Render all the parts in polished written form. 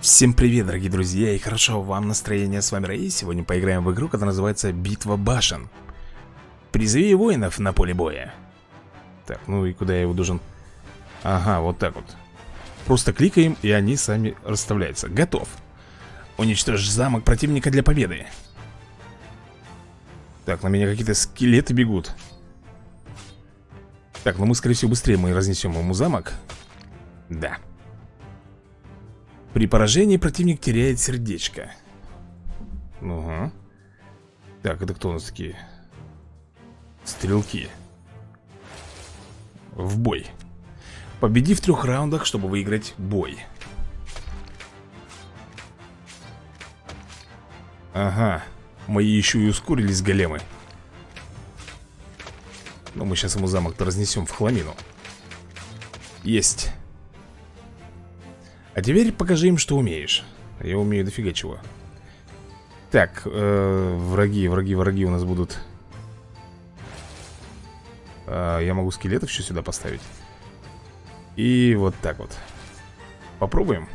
Всем привет, дорогие друзья, и хорошо вам настроения. С вами Рэй. Сегодня поиграем в игру, которая называется Битва башен. Призови воинов на поле боя. Так, ну и куда я его должен... Ага, вот так вот. Просто кликаем, и они сами расставляются. Готов. Уничтожь замок противника для победы. Так, на меня какие-то скелеты бегут. Так, ну мы, скорее всего, быстрее мы разнесем ему замок. Да. При поражении противник теряет сердечко. Угу. Так, это кто у нас такие? Стрелки. В бой. Победи в 3 раундах, чтобы выиграть бой. Ага. Мои еще и ускорились големы. Но мы сейчас ему замок-то разнесем в хламину. Есть. А теперь покажи им, что умеешь. Я умею дофига чего. Так, враги у нас будут. Я могу скелетов еще сюда поставить. И вот так вот. Попробуем.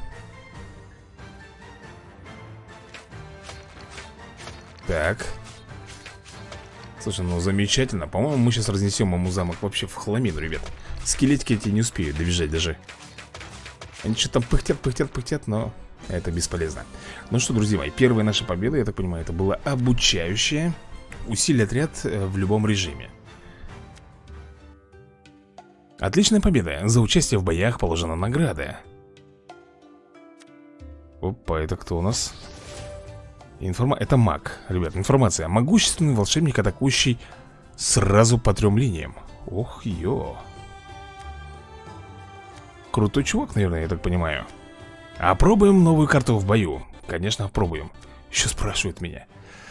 Так. Слушай, ну замечательно. По-моему, мы сейчас разнесем ему замок вообще в хламину, ребят. Скелетики эти не успеют добежать даже. Они что-то там пыхтят, но это бесполезно. Ну что, друзья мои, первая наша победа, я так понимаю, это была обучающая. Усилий отряд в любом режиме. Отличная победа. За участие в боях положена награда. Опа, это кто у нас? Это маг, ребят, информация. Могущественный волшебник, атакующий сразу по 3 линиям. Ох, ё. Крутой чувак, наверное, я так понимаю. Опробуем новую карту в бою. Конечно, опробуем. Еще спрашивают меня.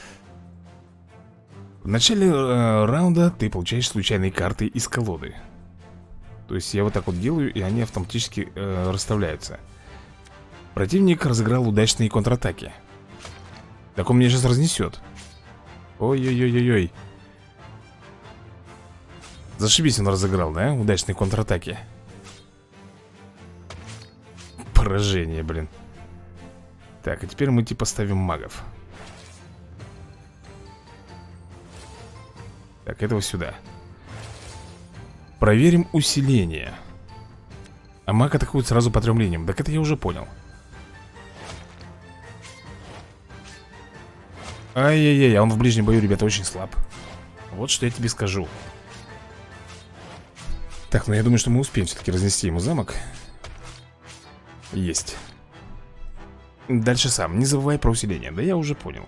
В начале раунда ты получаешь случайные карты из колоды. То есть я вот так вот делаю, и они автоматически расставляются. Противник разыграл удачные контратаки. Так он меня сейчас разнесет. Ой-ой-ой-ой-ой. Зашибись, он разыграл, да? Удачные контратаки. Поражение, блин. Так, а теперь мы типа ставим магов. Так, этого сюда. Проверим усиление. А маг атакует сразу по 3 линиям. Так это я уже понял. Ай-яй-яй, а он в ближнем бою, ребята, очень слаб. Вот что я тебе скажу. Так, ну я думаю, что мы успеем все-таки разнести ему замок. Есть. Дальше сам, не забывай про усиление. Да я уже понял.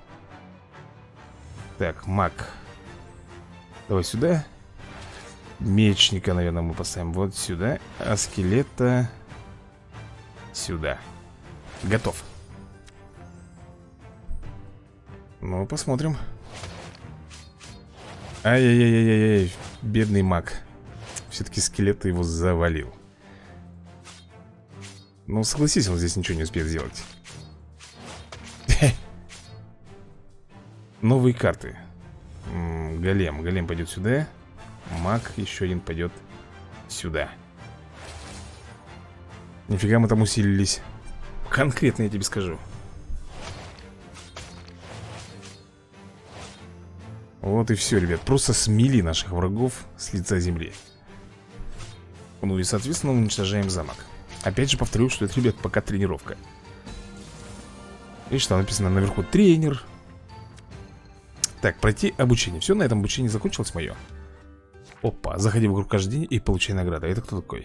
Так, маг. Давай сюда. Мечника, наверное, мы поставим вот сюда. А скелета сюда. Готов. Ну, посмотрим. Ай-яй-яй-яй-яй. Бедный маг. Все-таки скелет его завалил. Ну, согласись, он здесь ничего не успеет сделать. Новые карты. Голем пойдет сюда. Маг еще один пойдет сюда. Нифига мы там усилились. Конкретно я тебе скажу. Вот и все, ребят. Просто смели наших врагов с лица земли. Ну и, соответственно, уничтожаем замок. Опять же повторю, что это, ребят, пока тренировка. И что написано наверху? Тренер. Так, пройти обучение. Все, на этом обучение закончилось мое. Опа, заходи в игру каждый день и получай награду. Это кто такой?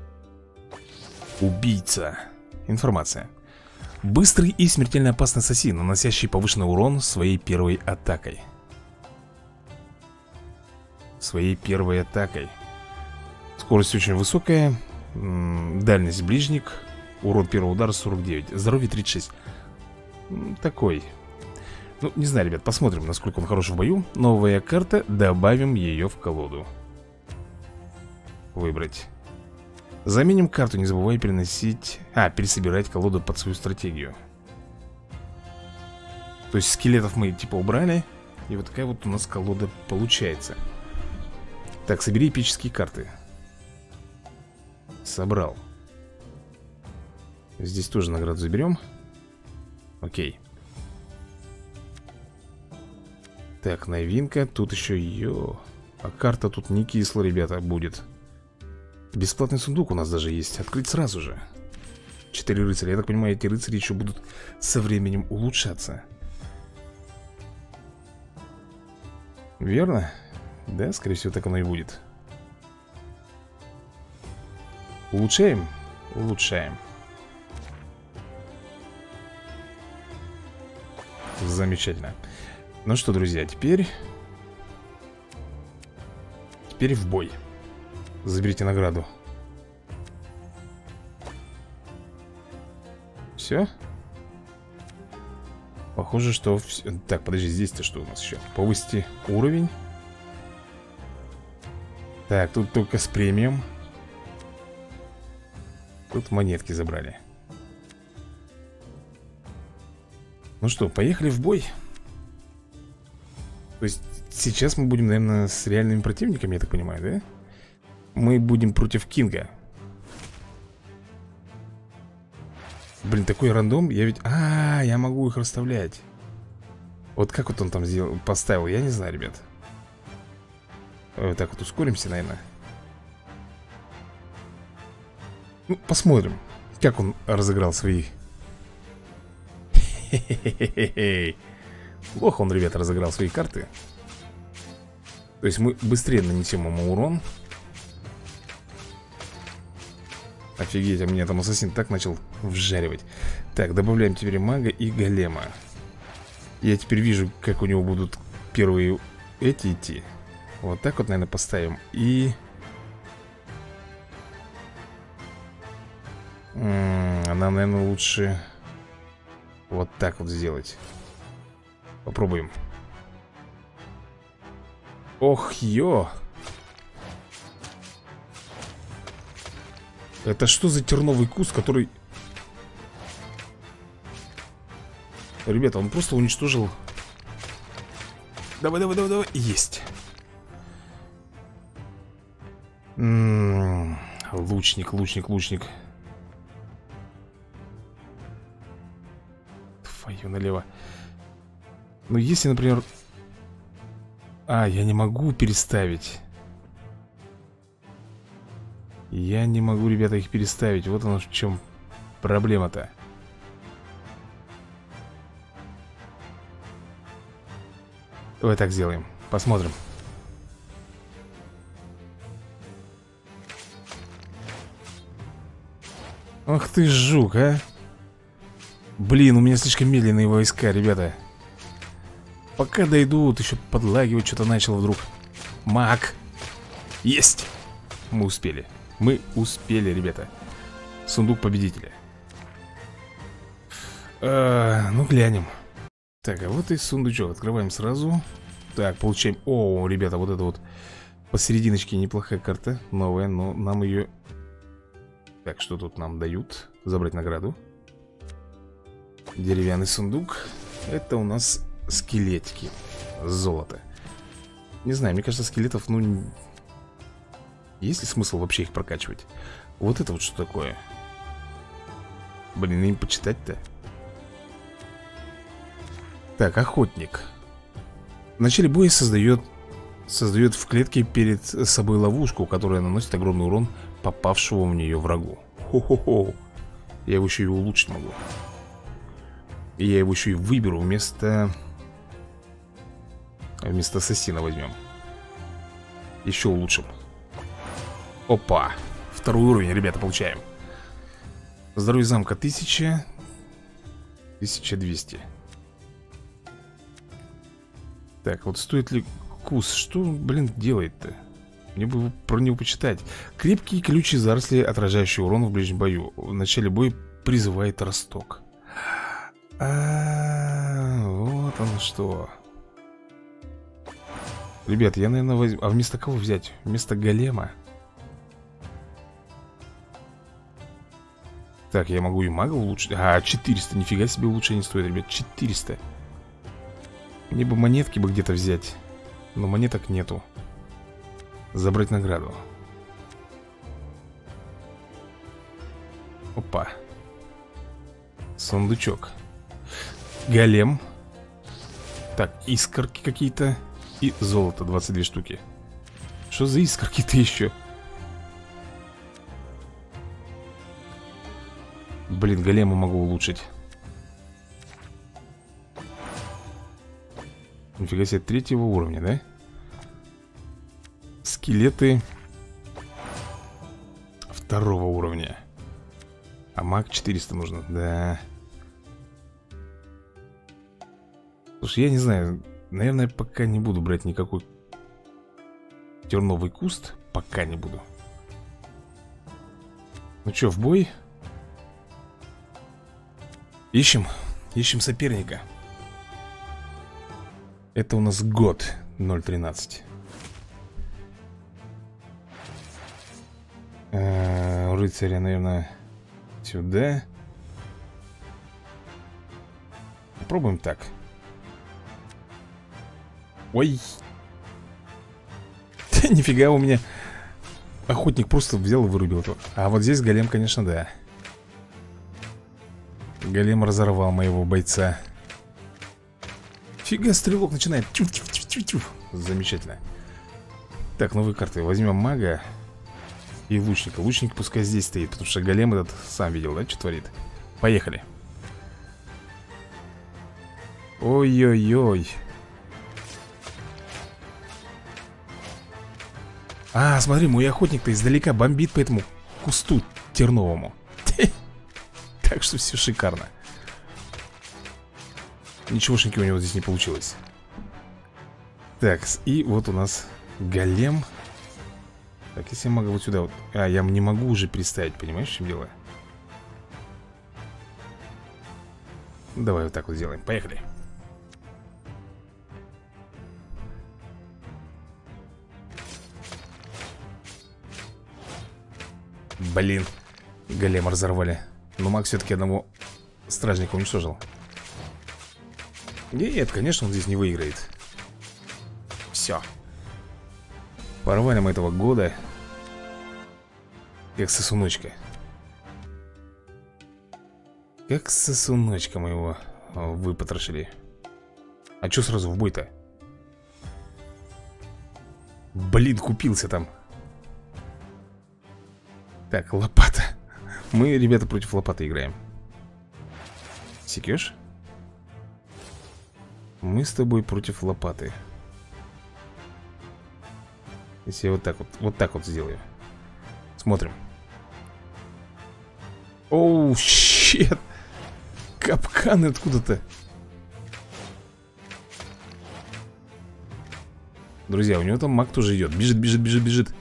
Убийца. Информация. Быстрый и смертельно опасный ассасин, наносящий повышенный урон своей первой атакой. Скорость очень высокая. Дальность ближник. Урон первого удара 49. Здоровье 36. Такой. Ну, не знаю, ребят, посмотрим, насколько он хорош в бою. Новая карта, добавим ее в колоду. Выбрать. Заменим карту, не забывай переносить... пересобирать колоду под свою стратегию. То есть скелетов мы типа убрали. И вот такая вот у нас колода получается. Так, собери эпические карты. Собрал. Здесь тоже награду заберем. Окей. Так, новинка. Тут еще ее. А карта тут не кислая, ребята, будет. Бесплатный сундук у нас даже есть. Открыть сразу же. 4 рыцаря. Я так понимаю, эти рыцари еще будут со временем улучшаться. Верно? Да, скорее всего, так оно и будет. Улучшаем? Улучшаем. Замечательно. Ну что, друзья, теперь в бой. Заберите награду. Все? Похоже, что... Так, подожди, здесь-то что у нас еще? Повысьте уровень. Так, тут только с премиум. Тут монетки забрали. Ну что, поехали в бой. То есть сейчас мы будем, наверное, с реальными противниками, я так понимаю, да? Мы будем против Кинга. Блин, такой рандом. Я ведь... я могу их расставлять. Вот как вот он там сделал, поставил, я не знаю, ребят. Вот так вот ускоримся, наверное. Ну, посмотрим, как он разыграл свои... Хе-хе-хе-хе. Плохо он, ребята, разыграл свои карты. То есть мы быстрее нанесем ему урон. Офигеть, а меня там ассасин так начал вжаривать. Так, добавляем теперь мага и голема. Я теперь вижу, как у него будут первые эти идти. Вот так вот, наверное, поставим. И... нам, наверное, лучше вот так вот сделать. Попробуем. Ох, ё! Это что за терновый куст, который... Ребята, он просто уничтожил... Давай, давай, давай, давай. Есть. Лучник, лучник, лучник. Твою налево. Ну, если, например... я не могу переставить. Я не могу, ребята, их переставить. Вот оно в чем проблема-то. Давай так сделаем. Посмотрим. Ах ты жук, а. Блин, у меня слишком медленные войска, ребята. Пока дойдут, еще подлагивать что-то начал вдруг. Маг. Есть. Мы успели. Мы успели, ребята. Сундук победителя. Ну, глянем. Так, а вот и сундучок. Открываем сразу. Так, получаем... О, ребята, вот это вот посерединочке неплохая карта. Новая, но нам ее... Так, что тут нам дают? Забрать награду. Деревянный сундук. Это у нас скелетики. Золото. Не знаю, мне кажется, скелетов, ну... Есть ли смысл вообще их прокачивать? Вот это вот что такое? Блин, им почитать-то. Так, охотник. В начале боя создает в клетке перед собой ловушку, которая наносит огромный урон попавшего в нее врагу. Хо-хо-хо. Я его еще и улучшить могу. И я его еще и выберу вместо ассасина возьмем. Еще улучшим. Опа. Второй уровень, ребята, получаем. Здоровье замка 1000. 1200. Так, вот стоит ли кус? Что, блин, делает-то? Мне бы про него почитать. Крепкие колючие заросли, отражающие урон в ближнем бою. В начале боя призывает росток. Вот оно что. Ребят, я, наверное, возьму... А вместо кого взять? Вместо голема? Так, я могу и мага улучшить. 400, нифига себе улучшение стоит, ребят. 400. Мне бы монетки бы где-то взять. Но монеток нету. Забрать награду. Опа. Сундучок. Голем. Так, искорки какие-то. И золото, 22 штуки. Что за искорки-то еще? Блин, голема могу улучшить. Нифига себе, 3-го уровня, да? Скелеты 2-го уровня. А маг 400 нужно, да. Слушай, я не знаю. Наверное, пока не буду брать никакой терновый куст. Пока не буду. Ну что, в бой? Ищем соперника. Это у нас год 0.13. Рыцаря, наверное, сюда. Попробуем так. Ой. Нифига, у меня охотник просто взял и вырубил его. А вот здесь голем, конечно, да. Голем разорвал моего бойца. Фига, стрелок начинает. Тю-тю-тю-тю-тю. Замечательно. Так, новые карты. Возьмем мага и лучника. Лучник пускай здесь стоит, потому что голем этот сам видел, да, что творит. Поехали. Ой-ой-ой. А, смотри, мой охотник-то издалека бомбит по этому кусту терновому. Так что все шикарно. Ничегошеньки у него здесь не получилось. Так, и вот у нас голем. Так, если я могу вот сюда вот. А, я не могу уже приставить, понимаешь, в чем дело? Давай вот так вот сделаем, поехали. Блин, голема разорвали. Но маг все-таки одного стражника уничтожил. Нет, конечно, он здесь не выиграет. Все. Порвали мы этого года. Как сосуночка. Как сосуночка мы его выпотрошили. А что сразу в бой-то? Блин, купился там. Так, лопата. Мы, ребята, против лопаты играем. Секешь? Мы с тобой против лопаты. Если я вот так вот сделаю. Смотрим. Оу, щет. Капканы откуда-то. Друзья, у него там маг тоже идет. Бежит, бежит, бежит, бежит.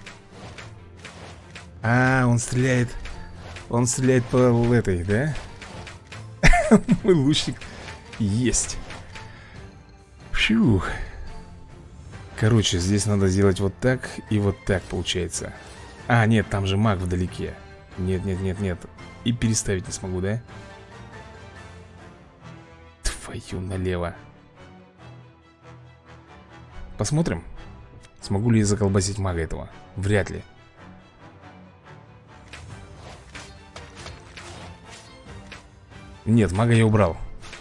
А, он стреляет. Он стреляет по этой, да? Мой лучник. Есть. Фью. Короче, здесь надо сделать вот так и вот так получается. А, нет, там же маг вдалеке. Нет, нет, нет, нет. И переставить не смогу, да? Твою налево. Посмотрим. Смогу ли я заколбасить мага этого? Вряд ли. Нет, мага я убрал.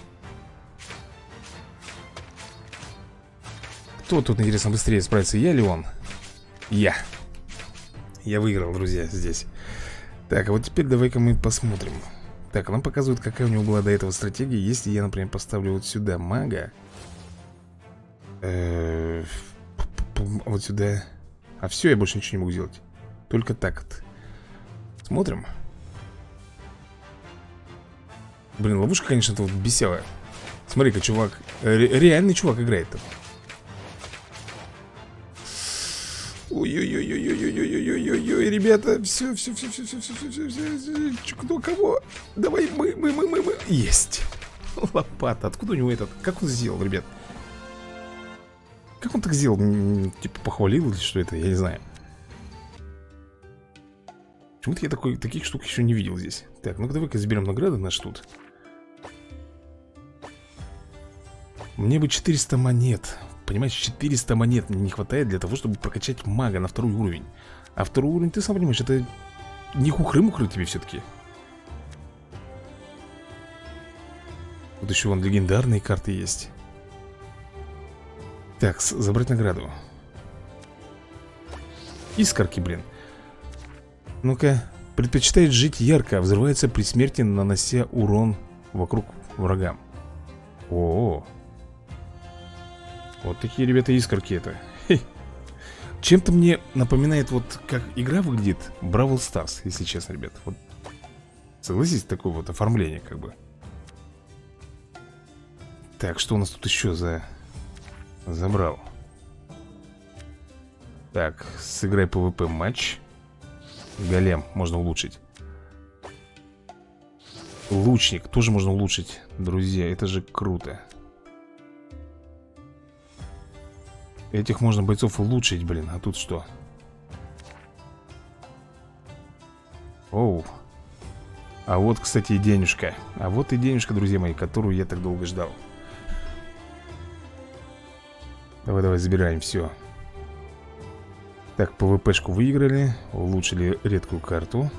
Кто тут, интересно, быстрее справится, я или он? Я. Я выиграл, друзья, здесь. Так, а вот теперь давай-ка мы посмотрим. Так, нам показывают, какая у него была до этого стратегия. Если я, например, поставлю вот сюда мага, вот сюда. А все, я больше ничего не могу сделать. Только так вот. Смотрим. Блин, ловушка, конечно-то вот бесявая. Смотри-ка, чувак, реальный чувак играет-то. Ой-ой-ой-ой-ой-ой-ой-ой-ой-ой, ребята, все. Кто кого? Давай, мы. Есть. Лопата, откуда у него этот? Как он сделал, ребят? Как он так сделал? Типа похвалил или что это? Я не знаю. Почему-то я таких штук еще не видел здесь. Так, ну-ка давай-ка заберем награды наш тут. Мне бы 400 монет. Понимаешь, 400 монет мне не хватает для того, чтобы прокачать мага на 2-й уровень. А 2-й уровень, ты сам понимаешь, это не хухры-мухры тебе все-таки. Вот тут еще вон легендарные карты есть. Так, забрать награду. Искорки, блин. Ну-ка. Предпочитает жить ярко, а взрывается при смерти, нанося урон вокруг врагам. О-о-о. Вот такие, ребята, искорки это. Чем-то мне напоминает, вот как игра выглядит Бравл Старс, если честно, ребят. Вот. Согласитесь, такое вот оформление как бы. Так, что у нас тут еще забрал? Так, сыграй PvP матч. Голем можно улучшить. Лучник тоже можно улучшить. Друзья, это же круто. Этих можно бойцов улучшить, блин. А тут что? Оу. А вот, кстати, и денежка. А вот и денежка, друзья мои, которую я так долго ждал. Давай, забираем все. Так, ПВПшку выиграли. Улучшили редкую карту.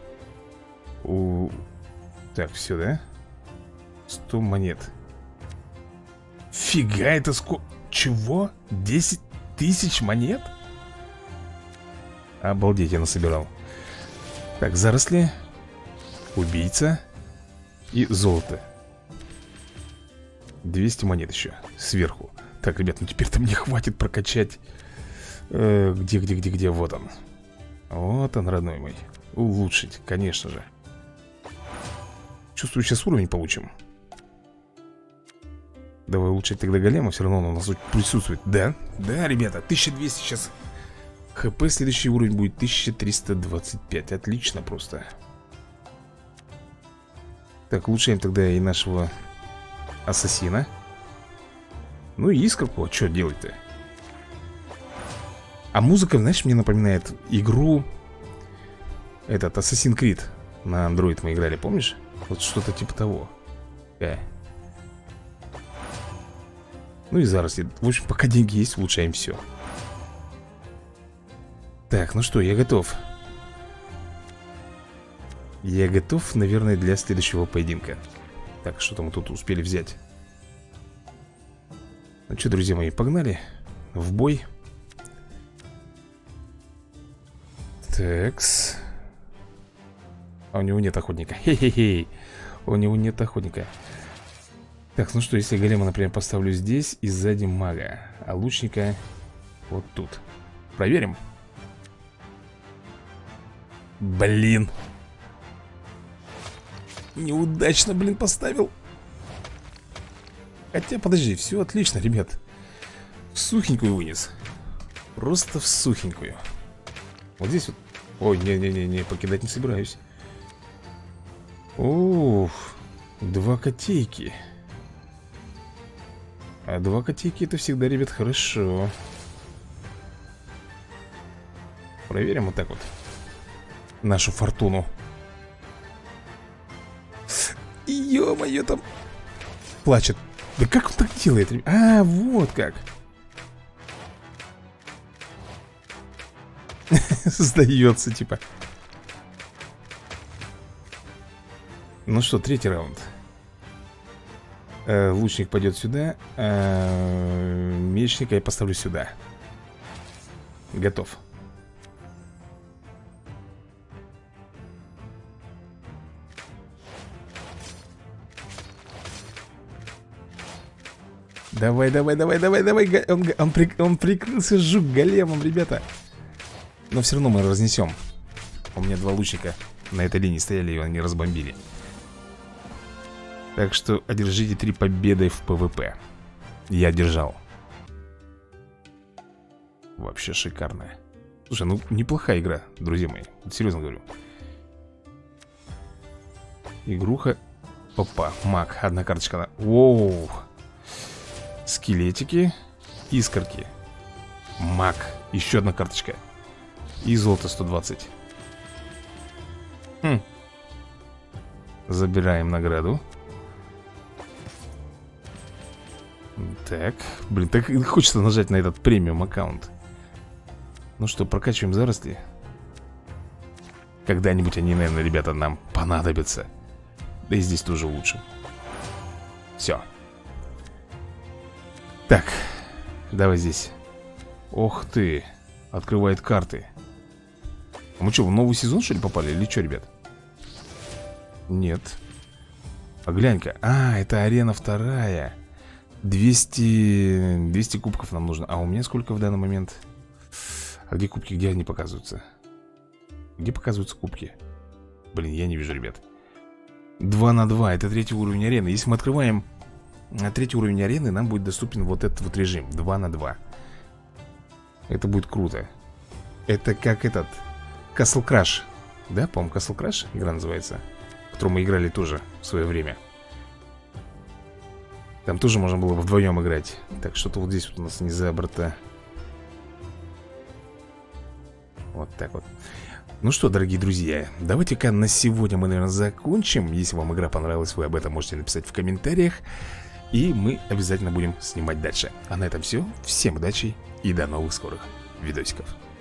Так, все, да? 100 монет. Фига, это сколько? Чего? 10 тысяч монет? Обалдеть, я насобирал. Так, заросли. Убийца. И золото. 200 монет еще сверху. Так, ребят, ну теперь-то мне хватит прокачать. Где? Вот он. Вот он, родной мой. Улучшить, конечно же. Чувствую, сейчас уровень получим. Давай улучшить тогда голема. Все равно он у нас присутствует. Да, ребята, 1200 сейчас. ХП следующий уровень будет 1325. Отлично просто. Так, улучшаем тогда и нашего ассасина. Ну и искорку. А что делать-то? А музыка, знаешь, мне напоминает игру этот Assassin's Creed. На Android мы играли, помнишь? Вот что-то типа того. Ну и заросли. В общем, пока деньги есть, улучшаем все. Так, ну что, я готов. Я готов, наверное, для следующего поединка. Так, что-то мы тут успели взять. Ну что, друзья мои, погнали в бой. Такс. А у него нет охотника. Хе-хе-хе. У него нет охотника. Так, ну что, если голема, например, поставлю здесь и сзади мага, а лучника вот тут. Проверим. Блин. Неудачно, блин, поставил. Хотя, подожди, все отлично, ребят. В сухенькую вынес. Просто в сухенькую. Вот здесь вот. Ой, не, покидать не собираюсь. Ух, 2 котейки. А 2 котейки это всегда, ребят, хорошо. Проверим вот так вот нашу фортуну. Ё-моё, там плачет. Да как он так делает? А, вот как. Сдается, типа. Ну что, 3-й раунд. Лучник пойдет сюда, мечника я поставлю сюда. Готов. Давай. Он прикрылся жук големом, ребята. Но все равно мы разнесем. У меня 2 лучника на этой линии стояли, и они разбомбили. Так что одержите 3 победы в ПВП. Я одержал. Вообще шикарная. Слушай, ну неплохая игра, друзья мои. Серьезно говорю. Игруха. Опа, маг, одна карточка. Воу. Скелетики. Искорки. Маг, еще одна карточка. И золото 120. Забираем награду. Так, блин, так хочется нажать на этот премиум аккаунт. Ну что, прокачиваем заросли. Когда-нибудь они, наверное, ребята, нам понадобятся. Да и здесь тоже лучше. Все. Так, давай здесь. Ох ты, открывает карты. А мы что, в новый сезон, что ли, попали? Или что, ребят? Нет. А глянь-ка. А, это арена вторая. 200 кубков нам нужно. А у меня сколько в данный момент? А где кубки? Где они показываются? Где показываются кубки? Блин, я не вижу, ребят. 2 на 2, это третий уровень арены. Если мы открываем третий уровень арены, нам будет доступен вот этот вот режим 2 на 2. Это будет круто. Это как этот Castle Crash. Да, по-моему, Castle Crash игра называется, в которую мы играли тоже в свое время. Там тоже можно было вдвоем играть. Так, что-то вот здесь вот у нас не забрато. Вот так вот. Ну что, дорогие друзья, давайте-ка на сегодня мы, наверное, закончим. Если вам игра понравилась, вы об этом можете написать в комментариях. И мы обязательно будем снимать дальше. А на этом все. Всем удачи и до новых скорых видосиков.